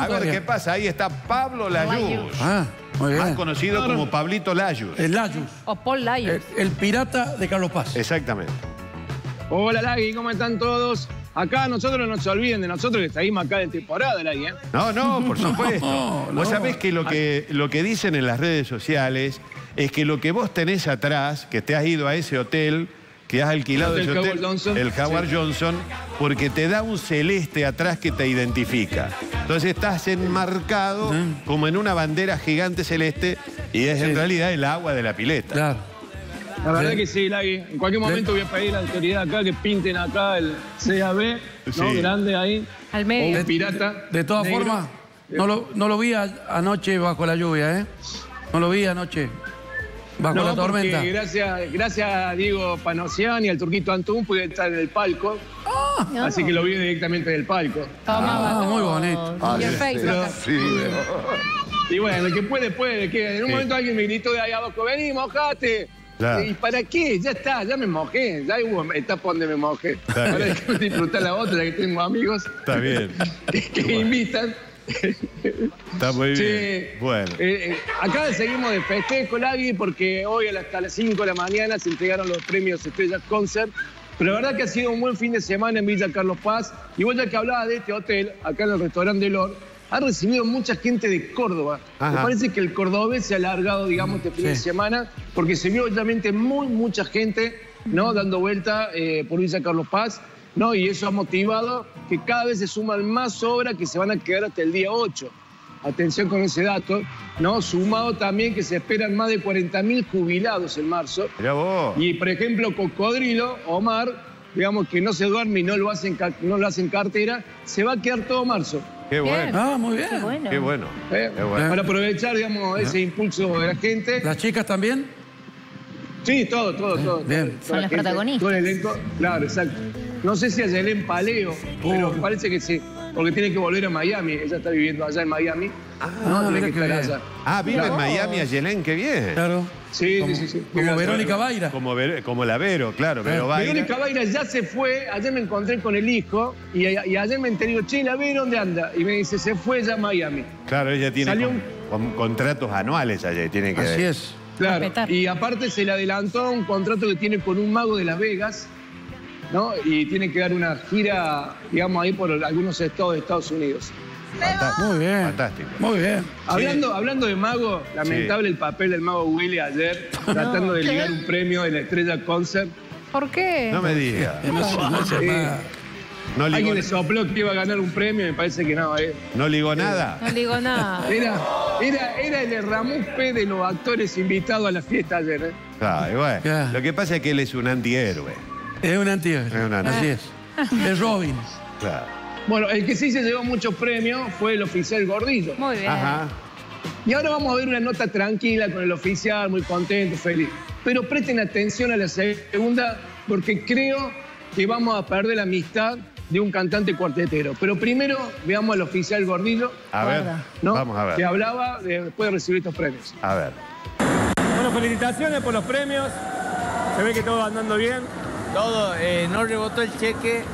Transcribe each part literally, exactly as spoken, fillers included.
A ver todavía. qué pasa. Ahí está Pablo Layuz. Ah, muy bien. Más conocido como Pablito Layuz. El Layuz. O Paul Layuz. El, el pirata de Carlos Paz. Exactamente. Hola, Lagui, ¿cómo están todos? Acá nosotros no se olviden de nosotros que seguimos acá de temporada, Lagui, ¿eh? No, no, por supuesto. No, no. Vos sabés que lo, que lo que dicen en las redes sociales es que lo que vos tenés atrás, que te has ido a ese hotel, que has alquilado El ese Howard hotel, Johnson. el Howard Sí. Johnson, porque te da un celeste atrás que te identifica. Entonces estás enmarcado como en una bandera gigante celeste y es Sí. en realidad el agua de la pileta. Claro. La verdad Sí. que sí, Lagui. En cualquier momento voy a pedir a la autoridad acá que pinten acá el C A B, ¿no? Sí. Grande ahí. Al O medio. un pirata. De todas negro. formas, no lo, no lo vi a- anoche bajo la lluvia, ¿eh? No lo vi anoche bajo No, la tormenta. porque gracias, gracias a Diego Panosian y al Turquito Antún pude estar en el palco. No. Así que lo vi directamente del palco. Tomaba Ah, muy todo. bonito. Y el Facebook acá. Y bueno, el que puede, puede. Que en un Sí. momento alguien me gritó de ahí abajo, vení, mojate. Claro. ¿Y para qué? Ya está, ya me mojé. Ya hubo etapa donde me mojé. Está Ahora bien. hay que disfrutar la otra, que tengo amigos Está bien. que, que invitan. Está muy bien. Sí. Bueno. Eh, eh, acá seguimos de festejo, Lagui, porque hoy hasta las cinco de la mañana se entregaron los premios Estrella Concert. Pero la verdad que ha sido un buen fin de semana en Villa Carlos Paz. Y vos ya que hablabas de este hotel, acá en el restaurante Delor, ha recibido mucha gente de Córdoba. Ajá. Me parece que el cordobés se ha alargado, digamos, este fin Sí. de semana, porque se vio obviamente muy, mucha gente, ¿no? Dando vuelta eh, por Villa Carlos Paz, ¿no? Y eso ha motivado que cada vez se suman más obras que se van a quedar hasta el día ocho. Atención con ese dato, ¿no? Sumado también que se esperan más de cuarenta mil jubilados en marzo. Mirá vos. Y, por ejemplo, Cocodrilo, Omar, digamos que no se duerme y no lo hacen, ca- no lo hacen cartera, se va a quedar todo marzo. Qué Bien. bueno. Ah, muy bien. Qué bueno. Qué bueno. ¿eh? Qué bueno. Para aprovechar, digamos, ese impulso de la gente. ¿Las chicas también? Sí, todo, todo, todo. Bien. Toda Son la las gente, protagonistas. Todo el elenco, claro, exacto. No sé si a Yelén Paleo, pero Uh. parece que sí, porque tiene que volver a Miami. Ella está viviendo allá en Miami. Ah, tiene mira que qué estar bien. allá. Ah, vive en Miami, Ayelén, qué bien. Claro. Sí, Como, sí, sí, sí. como Mira, Verónica Baira. Como, Ver- como la Vero, claro, Vero Baira. Verónica Baira ya se fue, ayer me encontré con el hijo y, y ayer me enteré, digo, che, la Vero, ¿dónde anda? Y me dice, se fue ya a Miami. Claro, ella tiene Salió con- con contratos anuales allá, tiene que Así es. Claro. Respetar. Y aparte se le adelantó un contrato que tiene con un mago de Las Vegas, ¿no? Y tiene que dar una gira, digamos, ahí por algunos estados de Estados Unidos. Fantástico. Muy bien. Fantástico. Muy bien. Hablando, hablando de mago, lamentable el papel del mago Willy ayer, tratando de ligar un premio de la Estrella Concert. ¿Por qué? No me diga. No se- no se Sí. va. No ligó, Alguien le sopló que iba a ganar un premio y me parece que no, ¿eh? no ligó nada. No digo nada. Era, era, era el Ramón P de los actores invitados a la fiesta ayer, ¿eh? Ah, y bueno, Ya. lo que pasa es que él es un antihéroe. Es un antihéroe. Es un antihéroe. Así es. Es Robin. Claro. Bueno, el que sí se llevó muchos premios fue el oficial Gordillo. Muy bien. Ajá. Y ahora vamos a ver una nota tranquila con el oficial, muy contento, feliz. Pero presten atención a la segunda, porque creo que vamos a perder la amistad de un cantante cuartetero. Pero primero veamos al oficial Gordillo, A ver, Guarda. ¿no? vamos a Que ver. hablaba de- después de recibir estos premios. A ver. Bueno, felicitaciones por los premios. Se ve que todo va andando bien. Todo, eh, no rebotó el cheque.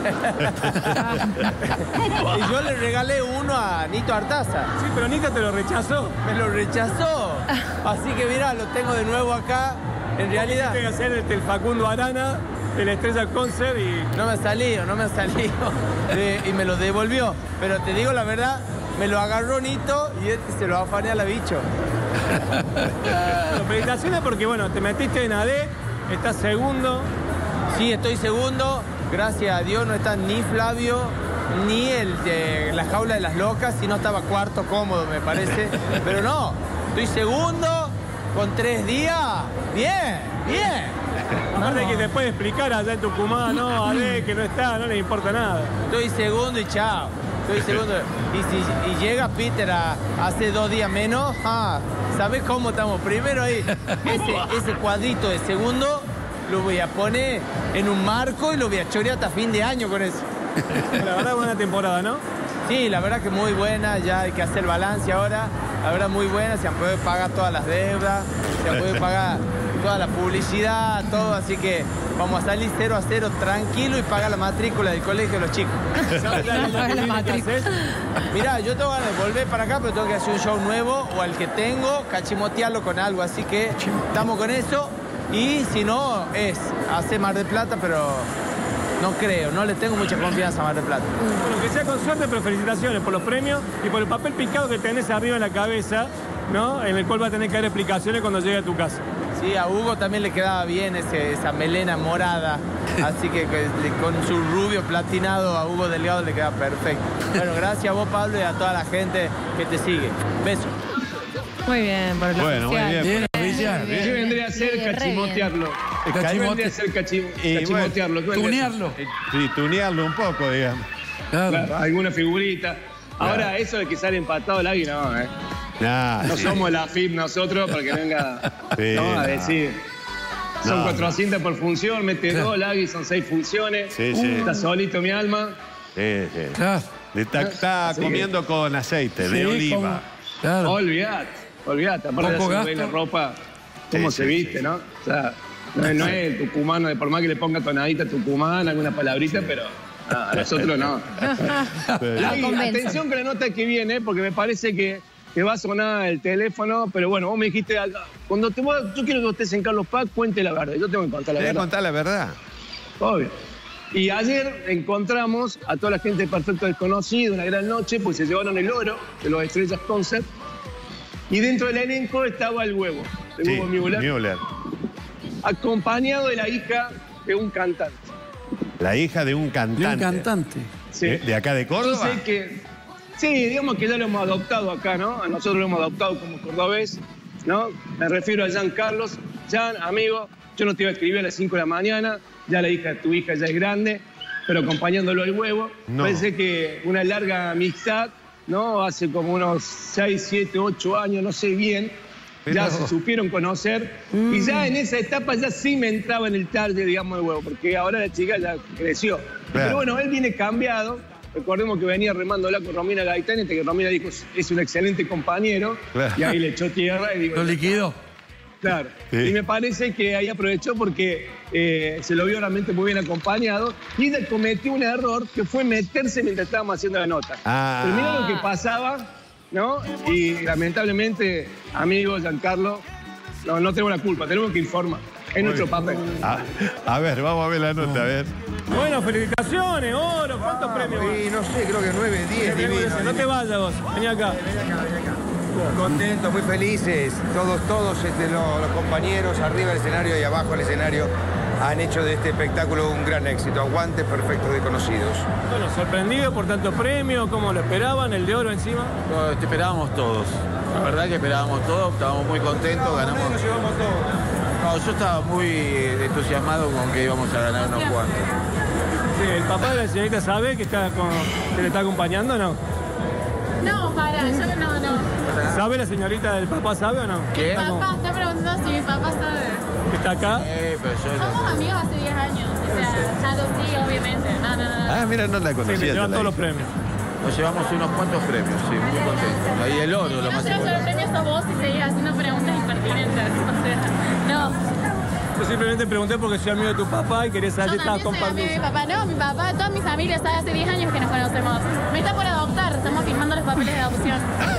Y yo le regalé uno a Nito Artaza. Sí, pero Nita te lo rechazó. Me lo rechazó. Así que mira, lo tengo de nuevo acá. En realidad, Tengo que hacer el, el Facundo Arana, el Estrella Concert y... no me ha salido, no me ha salido. Eh, y me lo devolvió. Pero te digo la verdad, me lo agarró Nito y este se lo afané a la bicho. Bueno, felicitaciones porque, bueno, te metiste en A D, estás segundo. Sí, estoy segundo. Gracias a Dios no está ni Flavio ni el de la jaula de las locas, si no estaba cuarto cómodo, me parece. Pero no, estoy segundo con tres días. Bien, bien. Aparte que te puede explicar allá en Tucumán, no, A D, que no está, no le importa nada. Estoy segundo y chao. Estoy segundo. Y si y llega Peter a, hace dos días menos, ah, ¿sabes cómo estamos? Primero ahí, ese, ese cuadrito de segundo lo voy a poner en un marco y lo voy a chorear hasta fin de año con eso. La verdad, buena temporada, ¿no? Sí, la verdad que muy buena, ya hay que hacer balance ahora. La verdad muy buena, se han podido pagar todas las deudas, se han podido pagar toda la publicidad, todo, así que vamos a salir cero a cero tranquilo y pagar la matrícula del colegio de los chicos. ¿Sabes la, la, La la, matrícula. Mirá, yo tengo ganas de volver para acá, pero tengo que hacer un show nuevo o al que tengo, cachimotearlo con algo, así que estamos con eso. Y si no, es hacer Mar del Plata, pero no creo, no le tengo mucha confianza a Mar del Plata. Bueno, que sea con suerte, pero felicitaciones por los premios y por el papel picado que tenés arriba en la cabeza, ¿no? En el cual va a tener que dar explicaciones cuando llegue a tu casa. Sí, a Hugo también le quedaba bien ese, esa melena morada, así que, que con su rubio platinado a Hugo Delgado le queda perfecto. Bueno, gracias a vos, Pablo, y a toda la gente que te sigue. Besos. Muy bien, por el Bueno, muy oficial. bien. Bien, Villa. bien. ¿Qué vendría a ser Sí, re cachimotearlo? ¿Qué Cachimote- vendría a ser cachi- Y cachimotearlo? ¿Qué vendría a ser? Tunearlo. Sí, tunearlo un poco, digamos. Claro. Claro, alguna figurita. Ahora, Claro. eso de que sale empatado el águila, no, ¿eh? Nah, No sí. somos la F I P nosotros para que venga Sí, no, a no. decir. Son No, cuatrocientas por función, mete Claro. dos, el águila son seis funciones. Sí, sí. Está solito mi alma. Sí, sí. Claro. Le Está, está Así que- comiendo con aceite de Sí, oliva. como- Claro. Olvídate, olvídate. Aparte de Poco hacer bien la gasto. ropa, cómo Sí, se sí, viste, sí. ¿no? O sea, no, es- no es el tucumano, de por más que le ponga tonadita tucumana, alguna palabrita, pero no, a nosotros no. Ay, convence. atención con la nota que viene, porque me parece que, que va a sonar el teléfono, pero bueno, vos me dijiste, cuando te voy, yo quiero que estés en Carlos Paz, cuente la verdad. Yo tengo que contar la Te voy a verdad. contar la verdad. Obvio. Y ayer encontramos a toda la gente de Perfecto Desconocido, una gran noche, pues se llevaron el oro de los Estrellas Concert. Y dentro del elenco estaba el huevo, el Sí, huevo Müller, Müller. acompañado de la hija de un cantante. La hija de un De cantante. un cantante. Sí. ¿Eh? ¿De acá de Yo Córdoba? sé que, sí, digamos que ya lo hemos adoptado acá, ¿no? A nosotros lo hemos adoptado como cordobés, ¿no? Me refiero a Jean Carlos. Jean, amigo, yo no te iba a escribir a las cinco de la mañana, ya la hija de tu hija ya es grande, pero acompañándolo al huevo. No. Parece que una larga amistad, ¿no? Hace como unos seis, siete, ocho años, no sé bien, ya Pero- se supieron conocer y ya en esa etapa ya sí me entraba en el target, digamos, de huevo, porque ahora la chica ya creció. Claro. Pero bueno, él viene cambiado. Recordemos que venía remándola con Romina Gaitán, hasta que Romina dijo, es un excelente compañero, Claro. y ahí le echó tierra y digo, Lo liquidó. claro. Sí. Y me parece que ahí aprovechó porque eh, se lo vio realmente muy bien acompañado y ella cometió un error que fue meterse mientras estábamos haciendo la nota. Ah. Pero mirá lo que pasaba, ¿no? Y lamentablemente, amigo Giancarlo, no, no tenemos la culpa, tenemos que informar. Es nuestro papel. A, a ver, vamos a ver la nota, a ver. Bueno, felicitaciones, oro, ¿cuántos premios? Y no sé, creo que nueve, diez, divino. No te vayas vos, vení acá. Contentos, muy felices. Todos, todos este, los, los compañeros arriba del escenario y abajo del escenario han hecho de este espectáculo un gran éxito. Aguante Perfectos Desconocidos. Bueno, sorprendido por tantos premios, ¿cómo lo esperaban? El de oro encima. No, te esperábamos todos. La verdad que esperábamos todos, estábamos muy contentos, ganamos. No, yo estaba muy entusiasmado con que íbamos a ganar unos cuantos. Sí, ¿el papá de la señorita sabe que, está con, que le está acompañando o no? No, para, yo no, no. ¿Sabe la señorita del papá, sabe o no? ¿Qué? Papá está preguntando si mi papá sabe. ¿Que está acá? Eh, pero yo no- Somos amigos hace diez años. O sea, ya lo sí, obviamente. No, no, no. Ah, mira, no la Sí, conocía. le llevan yo todos la los hija. premios. nos llevamos unos cuantos premios, sí, muy contentos. Ahí el oro, lo No más quiero hacer importante. premios a vos y seguís haciendo preguntas impertinentes. O sea, no. Yo simplemente pregunté porque soy amigo de tu papá y quería saber si Yo estabas también soy amiga de mi compartiendo. papá. No, mi papá, toda mi familia sabe hace diez años que nos conocemos. Me está por adoptar, estamos firmando los papeles de adopción.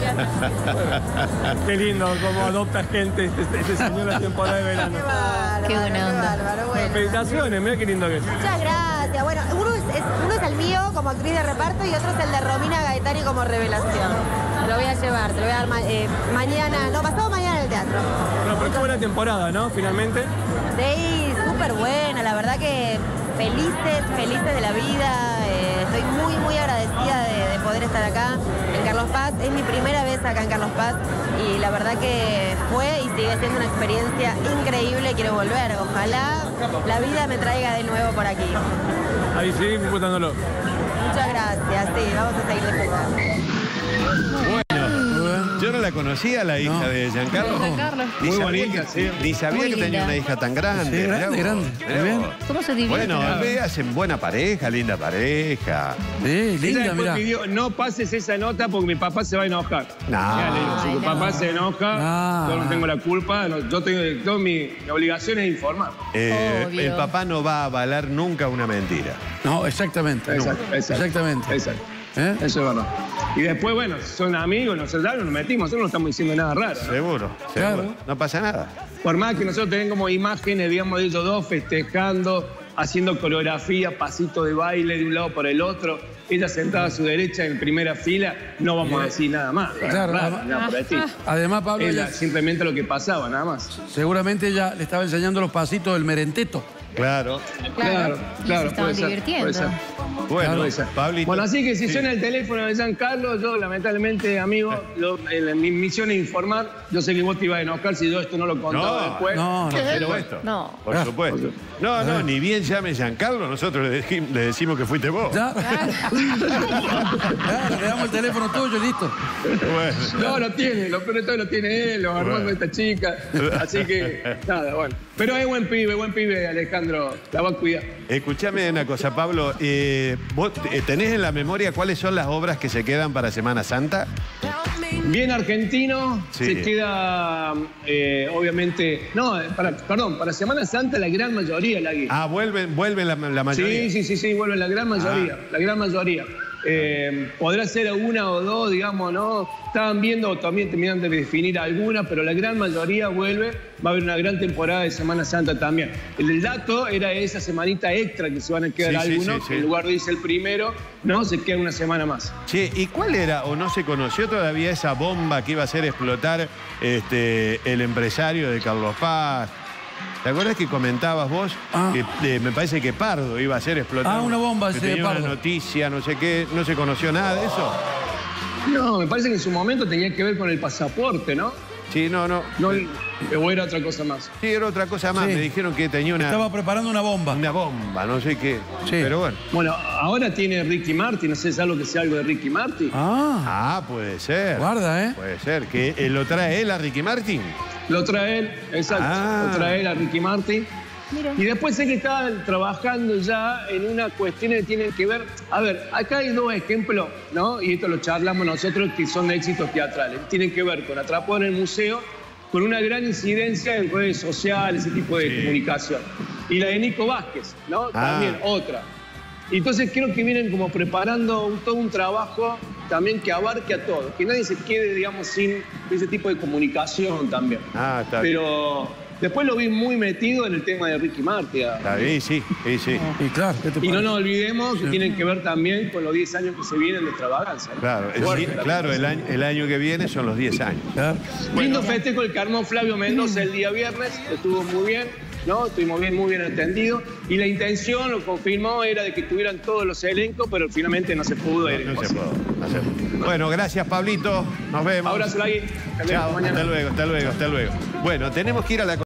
Qué lindo cómo adopta gente este, este señor la temporada de verano. Qué buena onda. Bárbaro, bueno. Felicitaciones, mira qué lindo que es. Muchas gracias. Bueno, uno es, es- uno es el mío como actriz de reparto y otro es el de Romina Gaetani como revelación. Te lo voy a llevar, te lo voy a dar ma- eh, mañana, no, pasado mañana en el teatro. Bueno, pero qué buena temporada, ¿no? Finalmente. Sí, súper buena, la verdad que felices, felices de la vida. eh, estoy muy, muy agradecida de, de poder estar acá en Carlos Paz. Es mi primera vez acá en Carlos Paz y la verdad que fue y sigue siendo una experiencia increíble. Quiero volver. Ojalá la vida me traiga de nuevo por aquí. Ahí sí, disfrutándolo. Muchas gracias, sí, vamos a seguir disfrutando. Yo no la la conocía, la hija No. de Giancarlo? Giancarlo. Ni Muy sabía bonita, que, sí. ni sabía Muy que tenía linda. una hija tan grande. Sí, grande, Mirá grande. vos, Muy mirá bien. vos. ¿Cómo se divierte? Bueno, ve, hacen buena pareja, linda pareja. Sí, Ella linda, después mirá. pidió, no pases esa nota porque mi papá se va a enojar. No. Ya le digo, si Ay, tu no. papá se enoja, No. yo no tengo la culpa, no, yo tengo, yo mi, mi obligación es informar. Eh, Obvio. el papá no va a avalar nunca una mentira. No, exactamente. Exacto, exacto. Exactamente. Exacto. ¿Eh? Eso es verdad. Y después, bueno, son amigos, nosotros nos metimos, nosotros no estamos diciendo nada raro. ¿no? Seguro, Claro. seguro. No pasa nada. Por más que nosotros tengamos como imágenes, digamos, de ellos dos festejando, haciendo coreografía, pasito de baile de un lado para el otro, ella sentada a su derecha en primera fila, no vamos a decir nada más. Claro, Raro, además- nada por el estilo. Además, Pablo, Es la- ella- simplemente lo que pasaba, nada más. seguramente ella le estaba enseñando los pasitos del merenteto. Claro. Claro, Y claro, se estaban puede ser, divirtiendo. puede ser. Bueno, Puede ser. Pablito. Bueno, así que si Sí. suena el teléfono de Giancarlo, yo lamentablemente, amigo, lo- eh, mi misión es informar. Yo sé que vos te ibas a enojar si yo esto no lo contaba No, después. no, no. Por Pero bueno, supuesto. No. Por Ah. supuesto. No, no, ni bien llame Giancarlo, nosotros le, deji- le decimos que fuiste vos. ¿Ya? Claro, le damos el teléfono tuyo y listo. Bueno. no, lo tiene, lo peor de todo lo tiene él, lo armó Bueno. esta chica. Así que, nada, bueno. Pero es buen pibe, buen pibe, Alejandro. La va a cuidar. Escuchame una cosa, Pablo. eh, ¿Vos eh, tenés en la memoria cuáles son las obras que se quedan para Semana Santa? Bien argentino, Sí. se queda, eh, obviamente, no, para, perdón, para Semana Santa la gran mayoría, la guía. Ah, vuelven, vuelven la, la mayoría. Sí, sí, sí, sí, vuelven la gran mayoría, Ah. la gran mayoría. Eh, podrá ser una o dos, digamos, ¿no? Estaban viendo, también terminan de definir algunas, pero la gran mayoría vuelve. Va a haber una gran temporada de Semana Santa también. El, el dato era esa semanita extra que se van a quedar Sí, sí, algunos, sí, que sí. en lugar dice el primero, ¿no? Se queda una semana más. Che, ¿y cuál era o no se conoció todavía esa bomba que iba a hacer explotar este, el empresario de Carlos Paz? ¿Te acuerdas que comentabas vos Ah. que eh, me parece que Pardo iba a hacer explotar? Ah, una bomba que ese de tenía una Pardo. noticia, no sé qué, no se conoció nada de eso. No, me parece que en su momento tenía que ver con el pasaporte, ¿no? Sí, no, no. No, o era otra cosa más. Sí, era otra cosa más. Sí. Me dijeron que tenía una, Estaba preparando una bomba. una bomba, no sé qué. Sí. Pero bueno. Bueno, ahora tiene Ricky Martin, no sé si es algo que sea algo de Ricky Martin. Ah, Ah, puede ser. guarda, ¿eh? Puede ser. ¿Que eh, lo trae él a Ricky Martin? Lo trae él, exacto, Ah. lo trae él a Ricky Martin. Mira. Y después sé que estaban trabajando ya en una cuestión que tienen que ver. A ver, acá hay dos ejemplos, ¿no? Y esto lo charlamos nosotros, que son de éxitos teatrales. Tienen que ver con Atrapado en el Museo, con una gran incidencia en redes sociales, ese tipo de Sí. comunicación. Y la de Nico Vázquez, ¿no? Ah. También otra. Y entonces creo que vienen como preparando un- todo un trabajo también que abarque a todos, que nadie se quede, digamos, sin ese tipo de comunicación también. Ah, está bien. Pero después lo vi muy metido en el tema de Ricky Martin. Está bien, sí, sí, sí. Y claro, ¿qué te Y no parece? nos olvidemos que tienen que ver también con los diez años que se vienen de extravaganza. ¿no? Claro, el, Fuerte, la claro el, año, el año que viene son los diez años. Claro. Lindo festejo el que armó Flavio Mendoza el día viernes, estuvo muy bien, ¿no? Estuvimos bien, muy bien atendidos. Y la intención, lo confirmó, era de que tuvieran todos los elencos, pero finalmente no se pudo. era No se imposible. puede, no se puede. Bueno, gracias, Pablito. Nos vemos. Abrazo, Lagui. Nos vemos Chao, mañana. hasta luego, hasta luego, hasta luego. Bueno, tenemos que ir a la